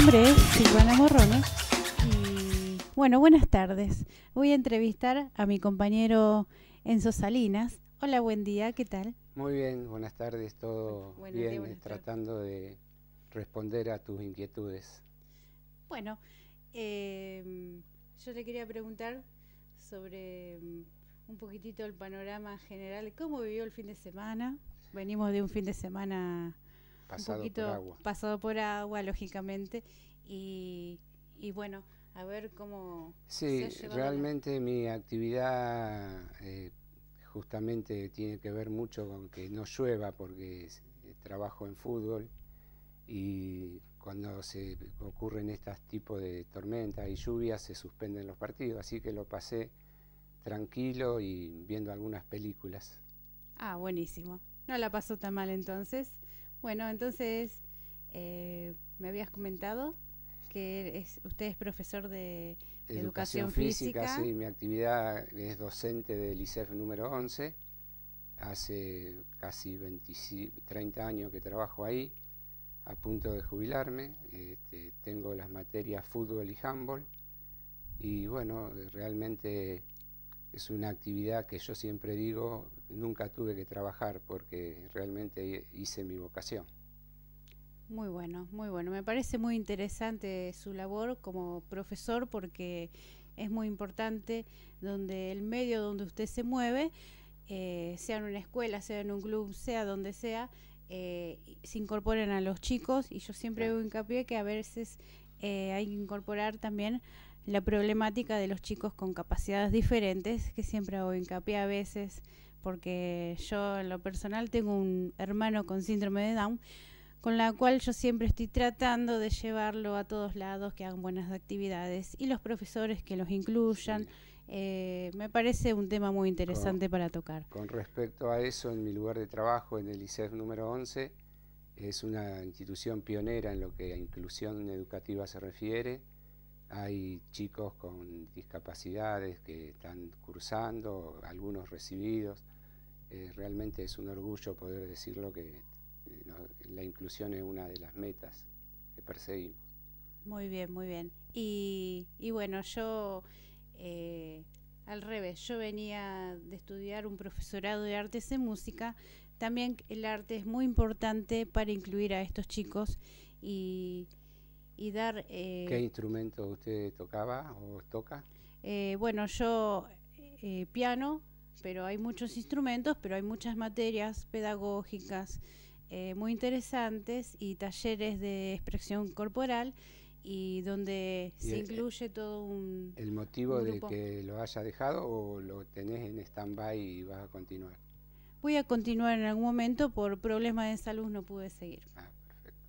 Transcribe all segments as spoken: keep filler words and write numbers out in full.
nombre es Silvana Morrones y bueno, buenas tardes. Voy a entrevistar a mi compañero Enzo Salinas. Hola, buen día, ¿qué tal? Muy bien, buenas tardes, todo Buenos bien, días, eh, buenas tardes. tratando de responder a tus inquietudes. Bueno, eh, yo le quería preguntar sobre mm, un poquitito el panorama general. ¿Cómo vivió el fin de semana? Venimos de un fin de semana un Pasado por poquito agua. pasado por agua, lógicamente, y, y bueno, a ver cómo se ha Sí, llevado la... realmente mi actividad eh, justamente tiene que ver mucho con que no llueva porque es- eh, trabajo en fútbol y cuando se ocurren estos tipos de tormentas y lluvias se suspenden los partidos, así que lo pasé tranquilo y viendo algunas películas. Ah, buenísimo. No la pasó tan mal entonces. Bueno, entonces eh, me habías comentado que es, usted es profesor de Educación educación física, física. sí, mi actividad es docente del I C E F número once, hace casi veinte, treinta años que trabajo ahí, a punto de jubilarme, este, tengo las materias fútbol y handball y bueno, realmente es una actividad que yo siempre digo, nunca tuve que trabajar porque realmente hice mi vocación. Muy bueno, muy bueno. Me parece muy interesante su labor como profesor porque es muy importante donde el medio donde usted se mueve, eh, sea en una escuela, sea en un club, sea donde sea, eh, se incorporen a los chicos y yo siempre Claro. hago hincapié que a veces eh, hay que incorporar también la problemática de los chicos con capacidades diferentes, que siempre hago hincapié a veces porque yo en lo personal tengo un hermano con síndrome de Down, con la cual yo siempre estoy tratando de llevarlo a todos lados, que hagan buenas actividades y los profesores que los incluyan. Sí. Eh, me parece un tema muy Con, interesante para tocar. con respecto a eso, en mi lugar de trabajo, en el I C E F número once, es una institución pionera en lo que a inclusión educativa se refiere. Hay chicos con discapacidades que están cursando, algunos recibidos. Eh, realmente es un orgullo poder decirlo que eh, no, la inclusión es una de las metas que perseguimos. Muy bien, muy bien. Y, y bueno, yo eh, al revés, yo venía de estudiar un profesorado de artes en música. También el arte es muy importante para incluir a estos chicos y, y dar ¿Qué eh, instrumento usted tocaba o toca? Eh, bueno, yo eh, piano, pero hay muchos instrumentos, pero hay muchas materias pedagógicas eh, muy interesantes y talleres de expresión corporal y donde ¿Y se eh, incluye todo un, el un motivo de grupo. que lo haya dejado o lo tenés en stand-by y vas a continuar? Voy a continuar en algún momento, por problemas de salud no pude seguir. Ah, perfecto.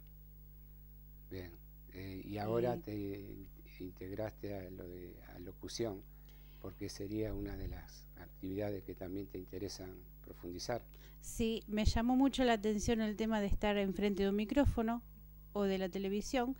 Bien. Eh, y ahora Y te integraste a lo de a locución, porque sería una de las actividades que también te interesan profundizar. sí, me llamó mucho la atención el tema de estar enfrente de un micrófono o de la televisión,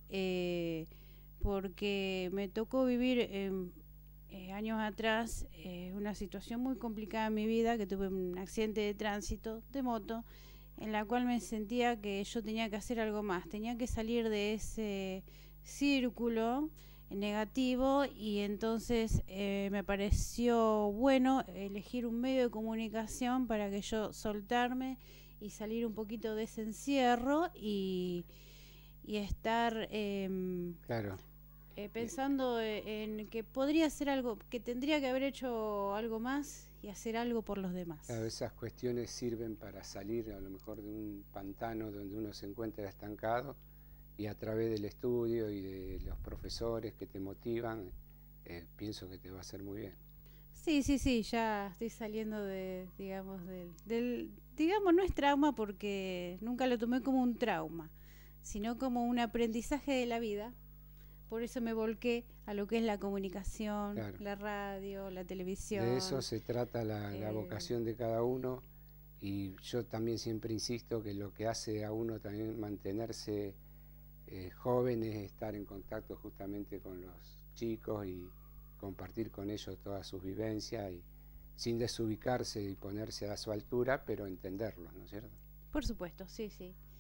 eh, porque me tocó vivir eh, eh, años atrás eh, una situación muy complicada en mi vida, que tuve un accidente de tránsito de moto, en la cual me sentía que yo tenía que hacer algo más, tenía que salir de ese círculo negativo y entonces eh, me pareció bueno elegir un medio de comunicación para que yo soltarme y salir un poquito de ese encierro y, y estar eh, Claro. eh, Eh, pensando en que podría hacer algo, que tendría que haber hecho algo más y hacer algo por los demás. claro, esas cuestiones sirven para salir a lo mejor de un pantano donde uno se encuentra estancado y a través del estudio y de los profesores que te motivan, eh, pienso que te va a hacer muy bien. Sí, sí, sí, ya estoy saliendo de, digamos, del, del, digamos, no es trauma porque nunca lo tomé como un trauma, sino como un aprendizaje de la vida. Por eso me volqué a lo que es la comunicación, Claro. la radio, la De eso televisión. se trata la, la Eh, vocación de cada uno y yo también siempre insisto que lo que hace a uno también mantenerse eh, joven es estar en contacto justamente con los chicos y compartir con ellos todas sus vivencias y sin desubicarse y ponerse a su altura, pero entenderlos, ¿no es cierto? por supuesto, sí, sí.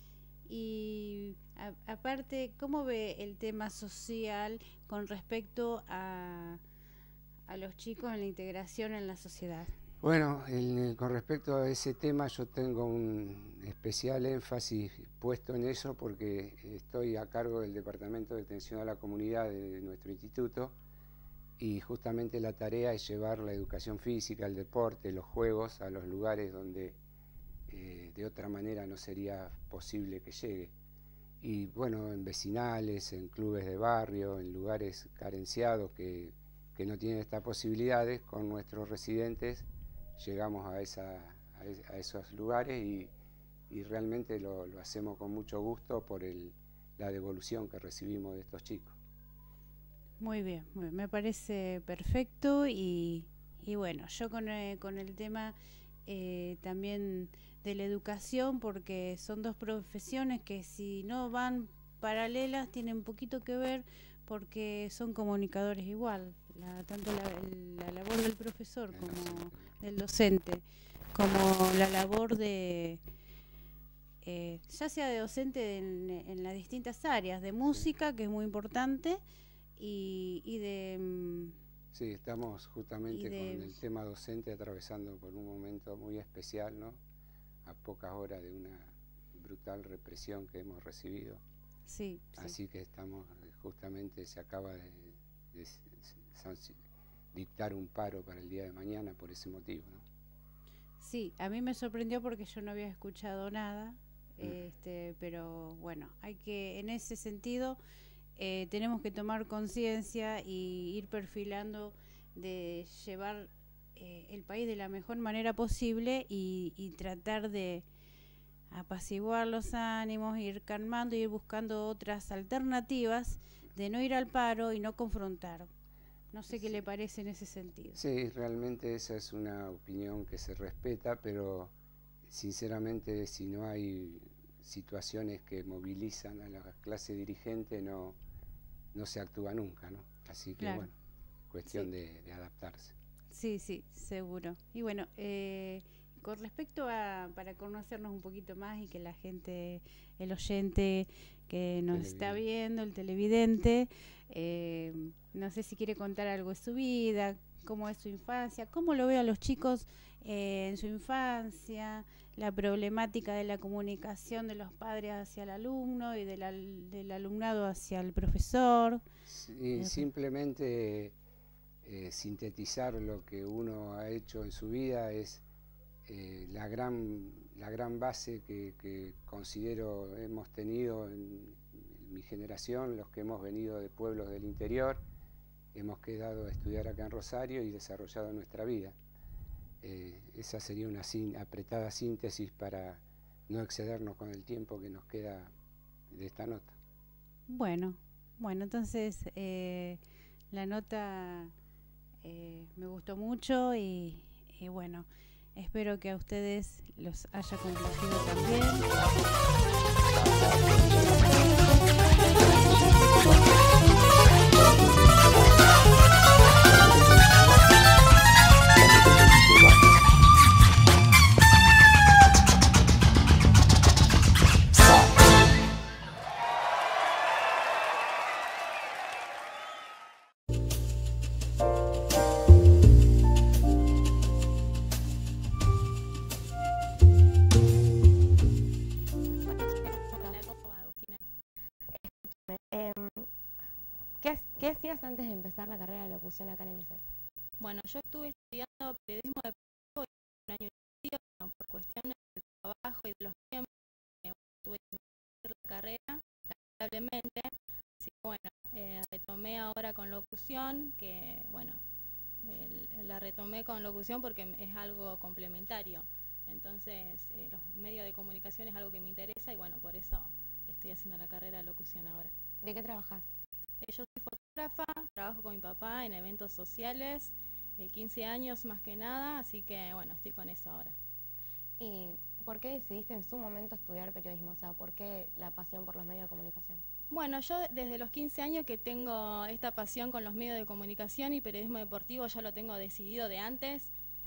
Y a, aparte, ¿cómo ve el tema social con respecto a, a los chicos en la integración en la sociedad? Bueno, el, con respecto a ese tema yo tengo un especial énfasis puesto en eso porque estoy a cargo del Departamento de Atención a la Comunidad de, de nuestro instituto y justamente la tarea es llevar la educación física, el deporte, los juegos a los lugares donde eh, de otra manera no sería posible que llegue. Y bueno, en vecinales, en clubes de barrio, en lugares carenciados que, que no tienen estas posibilidades, con nuestros residentes llegamos a, esa, a, es, a esos lugares y, y realmente lo, lo hacemos con mucho gusto por el, la devolución que recibimos de estos chicos. Muy bien, muy bien, me parece perfecto y, y bueno, yo con, eh, con el tema eh, también de la educación, porque son dos profesiones que si no van paralelas tienen poquito que ver porque son comunicadores igual, la, tanto la, la labor del profesor como del docente, como la labor de, eh, ya sea de docente en, en las distintas áreas, de música, que es muy importante, y, y de... Sí, estamos justamente de, con el tema docente atravesando por un momento muy especial, ¿no? A pocas horas de una brutal represión que hemos recibido. Sí, Así sí. que estamos, justamente se acaba de, de, de dictar un paro para el día de mañana por ese motivo, ¿no? Sí, a mí me sorprendió porque yo no había escuchado nada, Mm. este, pero bueno, hay que, en ese sentido, eh, tenemos que tomar conciencia y ir perfilando de llevar eh, el país de la mejor manera posible y, y tratar de apaciguar los ánimos, ir calmando, ir buscando otras alternativas de no ir al paro y no confrontar. No sé qué le parece en ese sentido. Sí, realmente esa es una opinión que se respeta, pero sinceramente si no hay situaciones que movilizan a la clase dirigente no, no se actúa nunca, ¿no? Así que Claro. bueno, cuestión Sí. de, de adaptarse. Sí, sí, seguro. Y bueno, eh, con respecto a, para conocernos un poquito más y que la gente, el oyente que nos está viendo, el televidente, eh, no sé si quiere contar algo de su vida, cómo es su infancia, cómo lo ve a los chicos eh, en su infancia, la problemática de la comunicación de los padres hacia el alumno y del, al, del alumnado hacia el profesor. Sí, eh, simplemente eh, sintetizar lo que uno ha hecho en su vida es eh, la gran la gran base que, que considero hemos tenido en, en mi generación, los que hemos venido de pueblos del interior, hemos quedado a estudiar acá en Rosario y desarrollado nuestra vida. Eh, esa sería una sin, apretada síntesis para no excedernos con el tiempo que nos queda de esta nota. Bueno, bueno, entonces eh, la nota eh, me gustó mucho y, y bueno, espero que a ustedes los haya complacido también. ¿Qué hacías antes de empezar la carrera de locución acá en el liceo? Bueno, yo estuve estudiando periodismo deportivo un año y medio, bueno, por cuestiones del trabajo y de los tiempos, eh, tuve que hacer la carrera, lamentablemente. Así que bueno, eh, retomé ahora con locución, que bueno, el, la retomé con locución porque es algo complementario. Entonces, eh, los medios de comunicación es algo que me interesa y bueno, por eso estoy haciendo la carrera de locución ahora. ¿De qué trabajas? Eh, yo soy fotógrafa, trabajo con mi papá en eventos sociales, eh, quince años más que nada, así que bueno, estoy con eso ahora. ¿Y por qué decidiste en su momento estudiar periodismo? O sea, ¿por qué la pasión por los medios de comunicación? Bueno, yo desde los quince años que tengo esta pasión con los medios de comunicación y periodismo deportivo, ya lo tengo decidido de antes.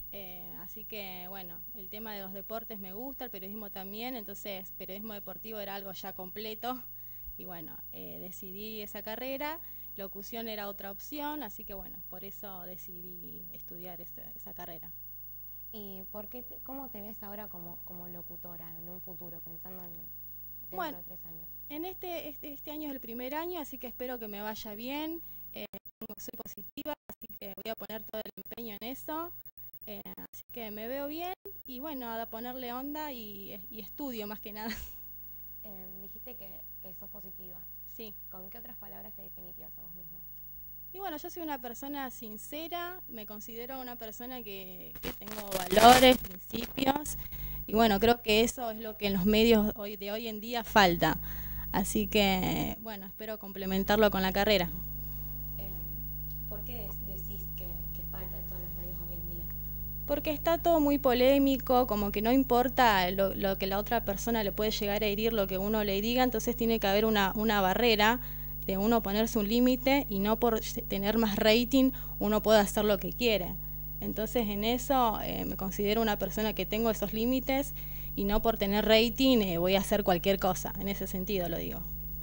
Eh, así que, bueno, el tema de los deportes me gusta, el periodismo también, entonces periodismo deportivo era algo ya completo. Y bueno, eh, decidí esa carrera, locución era otra opción, así que bueno, por eso decidí estudiar esa, esa carrera. ¿Y por qué te, cómo te ves ahora como, como locutora en un futuro, pensando en dentro bueno, de tres años? En este, este, este año es el primer año, así que espero que me vaya bien, eh, soy positiva, así que voy a poner todo el empeño en eso, eh, así que me veo bien y bueno, a ponerle onda y, y estudio más que nada. Eh, dijiste que, que sos positiva. Sí. ¿Con qué otras palabras te definirías a vos misma? Y bueno, yo soy una persona sincera, me considero una persona que, que tengo valores, principios, y bueno, creo que eso es lo que en los medios hoy, de hoy en día falta. Así que, bueno, espero complementarlo con la carrera. Eh, ¿Por qué decís que, que falta esto en los medios hoy en día? Porque está todo muy polémico, como que no importa lo, lo que la otra persona le puede llegar a herir, lo que uno le diga, entonces tiene que haber una, una barrera de uno ponerse un límite y no por tener más rating uno puede hacer lo que quiere. Entonces en eso eh, me considero una persona que tengo esos límites y no por tener rating eh, voy a hacer cualquier cosa, en ese sentido lo digo.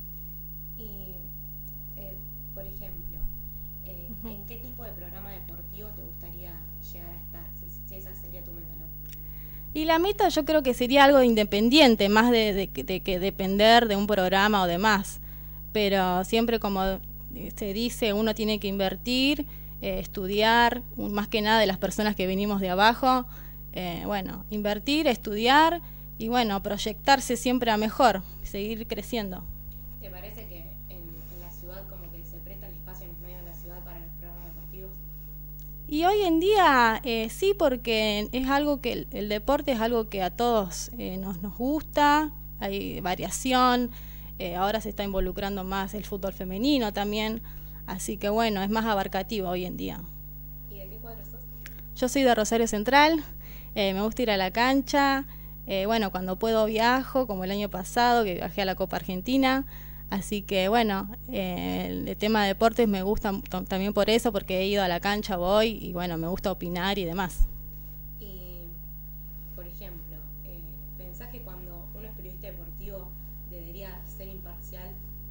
Y, eh, por ejemplo, eh, uh-huh. ¿en qué tipo de programa deportivo te gustaría llegar a estar? Si, si esa sería tu meta, ¿no? Y la meta yo creo que sería algo independiente, más de, de, de, de que depender de un programa o demás. Pero siempre, como se dice, uno tiene que invertir, eh, estudiar, más que nada de las personas que venimos de abajo, eh, bueno, invertir, estudiar y bueno, proyectarse siempre a mejor, seguir creciendo. ¿Te parece que en, en la ciudad como que se presta el espacio en los medios de la ciudad para los programas deportivos? Y hoy en día eh, sí, porque es algo que el, el deporte es algo que a todos eh, nos, nos gusta, hay variación. Eh, ahora se está involucrando más el fútbol femenino también, así que bueno, es más abarcativo hoy en día. ¿Y de qué cuadro sos? Yo soy de Rosario Central, eh, me gusta ir a la cancha, eh, bueno, cuando puedo viajo, como el año pasado que viajé a la Copa Argentina, así que bueno, eh, el, el tema de deportes me gusta también por eso, porque he ido a la cancha, voy y bueno, me gusta opinar y demás. Y, por ejemplo, eh, ¿pensás que cuando uno es periodista deportivo debería ser imparcial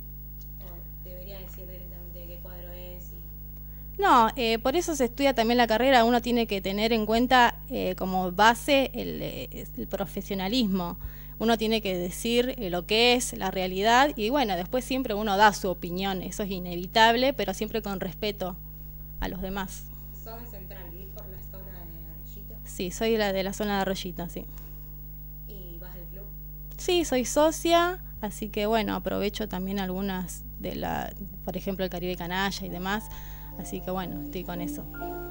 o debería decir directamente de qué cuadro es? Y... No, eh, por eso se estudia también la carrera, uno tiene que tener en cuenta eh, como base el, el profesionalismo, uno tiene que decir eh, lo que es la realidad y bueno, después siempre uno da su opinión, eso es inevitable, pero siempre con respeto a los demás. ¿Sos de Central? ¿Vivís por la zona de Arroyito? Sí, soy la de la zona de Arroyito, sí. ¿Y vas al club? Sí, soy socia, así que bueno, aprovecho también algunas de la, por ejemplo el Caribe Canalla y demás, así que bueno, estoy con eso.